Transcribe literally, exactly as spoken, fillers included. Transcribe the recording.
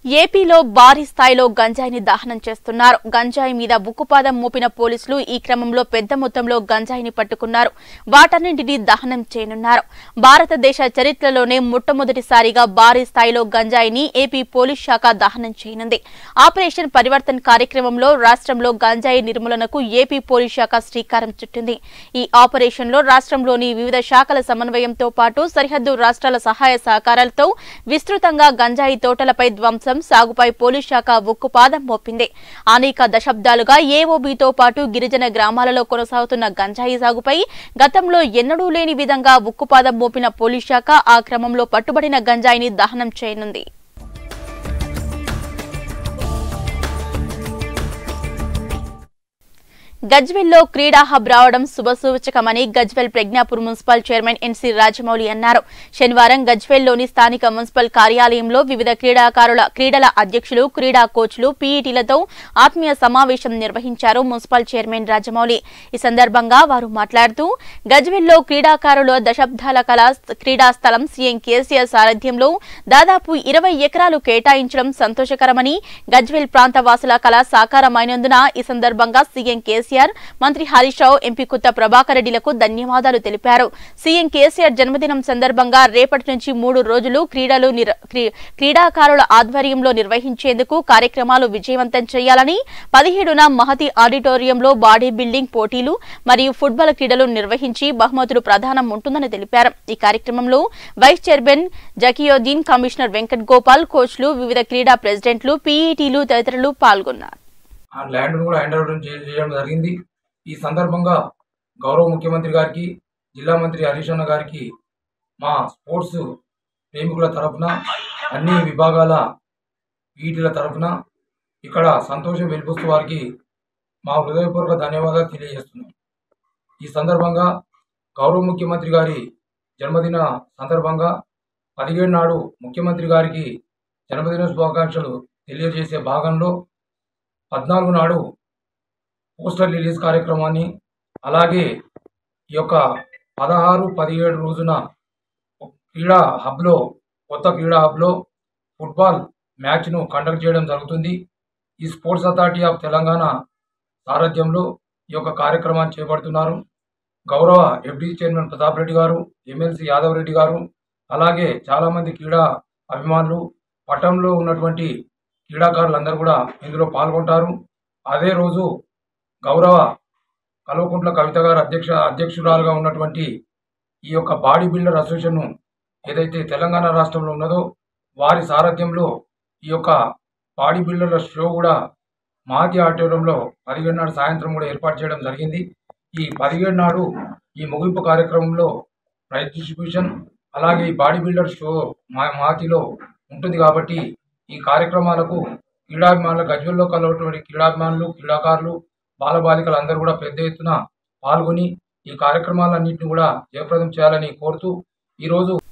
ఏపీలో భారీ స్థాయిలో గంజాయిని దహనం చేస్తున్నారు. గంజాయి మీద ఉక్కుపాదం మోపిన పోలీసులు ఈ క్రమంలో పెద్ద మొత్తంలో గంజాయిని పట్టుకున్నారు. వాటన్నింటినీ దహనం చేయనున్నారు. భారతదేశ చరిత్రలోనే మొట్టమొదటిసారిగా భారీ స్థాయిలో గంజాయిని ఏపీ పోలీస్ శాఖ దహనం చేయనుంది. ఆపరేషన్ పరివర్తన్ కార్యక్రమంలో రాష్ట్రంలో గంజాయి నిర్మూలనకు ఏపీ పోలీస్ శాఖ శ్రీకారం చుట్టింది. ఈ ఆపరేషన్లో రాష్ట్రంలోని వివిధ శాఖల సమన్వయంతో పాటు సరిహద్దు రాష్ట్రాల సహాయ సహకారాలతో విస్తృతంగా గంజాయి తోటలపై ధ్వంసం సాగుపై పోలీస్ శాఖ ఉక్కుపాదం మోపింది. అనేక దశాబ్దాలుగా ఏఓబీతో పాటు గిరిజన గ్రామాలలో కొనసాగుతున్న గంజాయి సాగుపై గతంలో ఎన్నడూ లేని విధంగా ఉక్కుపాదం మోపిన పోలీస్ శాఖ ఆ క్రమంలో పట్టుబడిన గంజాయిని దహనం చేయనుంది. గజ్వెల్లో క్రీడా హబ్ రావడం శుభసూచకమని Gajwel Prajnapur municipal chairman NC Rajamouli అన్నారు. శనివారం గజ్వెల్లోని స్థానిక మున్సిపల్ కార్యాలయంలో వివిధ క్రీడాకారుల క్రీడల అధ్యక్షులు, క్రీడా కోచ్లు, పీఈటీలతో ఆత్మీయ సమావేశం నిర్వహించారు మున్సిపల్ చైర్మన్ రాజమౌళి. ఈ సందర్భంగా వారు మాట్లాడుతూ గజ్వెల్లో క్రీడాకారుల దశాబ్దాల కళా క్రీడా స్థలం సీఎం కేసీఆర్ సారథ్యంలో దాదాపు ఇరవై ఎకరాలు కేటాయించడం సంతోషకరమని, గజ్వెల్ ప్రాంత వాసుల కళ సాకారమైనందున ఈ సందర్భంగా సీఎం కేసీఆర్, మంత్రి హరీష్ రావు, ఎంపీ కొత్త ప్రభాకర్ రెడ్డిలకు ధన్యవాదాలు తెలిపారు. సీఎం కేసీఆర్ జన్మదినం సందర్భంగా రేపటి నుంచి మూడు రోజులు క్రీడలు క్రీడాకారుల ఆధ్వర్యంలో నిర్వహించేందుకు కార్యక్రమాలు విజయవంతం చేయాలని, పదిహేడున మహతి ఆడిటోరియంలో బాడీ బిల్డింగ్ పోటీలు మరియు ఫుట్బాల్ క్రీడలు నిర్వహించి బహుమతులు ప్రదానం ఉంటుందని తెలిపారు. ఈ కార్యక్రమంలో vice chairman Zakiuddin, commissioner Venkat Gopal, కోచ్లు, వివిధ క్రీడా ప్రెసిడెంట్లు, పీఈటీలు తదితరులు పాల్గొన్నారు. ఆ ల్యాండ్ కూడా హ్యాండ్ ఓవర్ చేయడం జరిగింది. ఈ సందర్భంగా గౌరవ ముఖ్యమంత్రి గారికి, జిల్లా మంత్రి హరీష్ అన్న గారికి మా స్పోర్ట్స్ ప్రేమికుల తరఫున, అన్ని విభాగాల పీఈటీల తరఫున ఇక్కడ సంతోషం వెలిపిస్తూ వారికి మా హృదయపూర్వక ధన్యవాదాలు తెలియజేస్తున్నాం. ఈ సందర్భంగా గౌరవ ముఖ్యమంత్రి గారి జన్మదిన సందర్భంగా పదిహేడు నాడు ముఖ్యమంత్రి గారికి జన్మదిన శుభాకాంక్షలు తెలియజేసే భాగంలో పద్నాలుగు నాడు పోస్టర్ రిలీజ్ కార్యక్రమాన్ని, అలాగే ఈ యొక్క పదహారు పదిహేడు రోజున క్రీడా హబ్లో కొత్త క్రీడా హబ్లో ఫుట్బాల్ మ్యాచ్ను కండక్ట్ చేయడం జరుగుతుంది. ఈ స్పోర్ట్స్ అథారిటీ ఆఫ్ తెలంగాణ సారథ్యంలో ఈ యొక్క కార్యక్రమాన్ని చేపడుతున్నారు. గౌరవ ఎఫ్డీ చైర్మన్ ప్రతాప్ రెడ్డి గారు, ఎమ్మెల్సీ యాదవ్ రెడ్డి గారు, అలాగే చాలామంది క్రీడా అభిమానులు, పట్టణంలో ఉన్నటువంటి క్రీడాకారులందరూ కూడా ఇందులో పాల్గొంటారు. అదే రోజు గౌరవ కల్వకుంట్ల కవిత గారు అధ్యక్ష అధ్యక్షురాలుగా ఉన్నటువంటి ఈ యొక్క బాడీ బిల్డర్ అసోసియేషన్ ఏదైతే తెలంగాణ రాష్ట్రంలో ఉన్నదో వారి సారథ్యంలో ఈ యొక్క బాడీ బిల్డర్ల షో కూడా మహతి ఆడిటోరియంలో పదిహేడు నాడు సాయంత్రం కూడా ఏర్పాటు చేయడం జరిగింది. ఈ పదిహేడు నాడు ఈ ముగింపు కార్యక్రమంలో ప్రైజ్ డిస్ట్రిబ్యూషన్, అలాగే ఈ బాడీ బిల్డర్ షో మహతిలో ఉంటుంది. కాబట్టి ఈ కార్యక్రమాలకు క్రీడాభిమానులు, గజ్వెల్లో కలవటువంటి క్రీడాభిమానులు, క్రీడాకారులు, బాలబాలికలు అందరూ కూడా పెద్ద ఎత్తున పాల్గొని ఈ కార్యక్రమాలన్నింటినీ కూడా జయప్రదం చేయాలని కోరుతూ ఈరోజు